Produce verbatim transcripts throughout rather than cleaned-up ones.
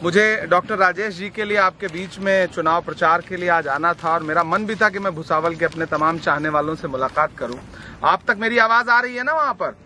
मुझे डॉक्टर राजेश जी के लिए आपके बीच में चुनाव प्रचार के लिए आज आना था और मेरा मन भी था कि मैं भुसावल के अपने तमाम चाहने वालों से मुलाकात करूं। आप तक मेरी आवाज आ रही है ना वहां पर?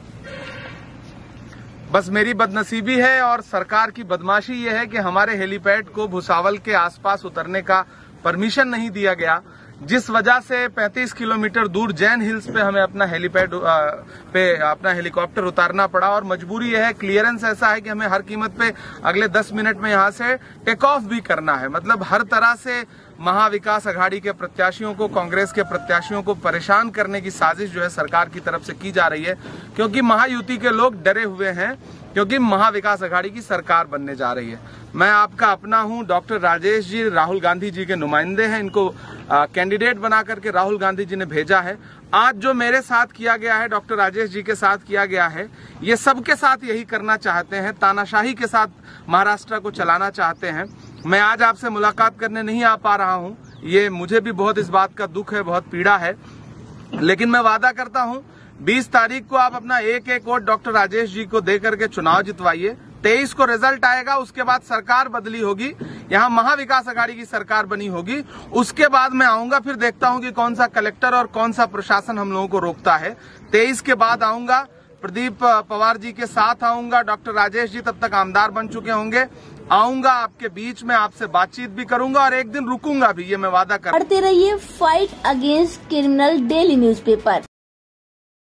बस मेरी बदनसीबी है और सरकार की बदमाशी ये है कि हमारे हेलीपैड को भुसावल के आसपास उतरने का परमिशन नहीं दिया गया, जिस वजह से पैंतीस किलोमीटर दूर जैन हिल्स पे हमें अपना हेलीपैड पे अपना हेलीकॉप्टर उतारना पड़ा। और मजबूरी यह है, क्लियरेंस ऐसा है कि हमें हर कीमत पे अगले दस मिनट में यहां से टेक ऑफ भी करना है। मतलब हर तरह से महाविकास अघाड़ी के प्रत्याशियों को, कांग्रेस के प्रत्याशियों को परेशान करने की साजिश जो है सरकार की तरफ से की जा रही है, क्योंकि महायुति के लोग डरे हुए हैं, क्योंकि महाविकास अघाड़ी की सरकार बनने जा रही है। मैं आपका अपना हूं, डॉक्टर राजेश जी राहुल गांधी जी के नुमाइंदे हैं, इनको कैंडिडेट बना करके राहुल गांधी जी ने भेजा है। आज जो मेरे साथ किया गया है, डॉक्टर राजेश जी के साथ किया गया है, ये सबके साथ यही करना चाहते हैं, तानाशाही के साथ महाराष्ट्र को चलाना चाहते हैं। मैं आज आपसे मुलाकात करने नहीं आ पा रहा हूं, ये मुझे भी बहुत इस बात का दुख है, बहुत पीड़ा है, लेकिन मैं वादा करता हूं बीस तारीख को आप अपना एक एक वोट डॉक्टर राजेश जी को दे करके चुनाव जितवाइए। तेईस को रिजल्ट आएगा, उसके बाद सरकार बदली होगी, यहाँ महाविकास अघाड़ी की सरकार बनी होगी। उसके बाद मैं आऊंगा, फिर देखता हूं कि कौन सा कलेक्टर और कौन सा प्रशासन हम लोगों को रोकता है। तेईस के बाद आऊंगा, प्रदीप पवार जी के साथ आऊंगा, डॉक्टर राजेश जी तब तक आमदार बन चुके होंगे। आऊंगा आपके बीच में, आपसे बातचीत भी करूंगा और एक दिन रुकूंगा भी, ये मैं वादा कर। पढ़ते रहिए fight against criminal daily newspaper.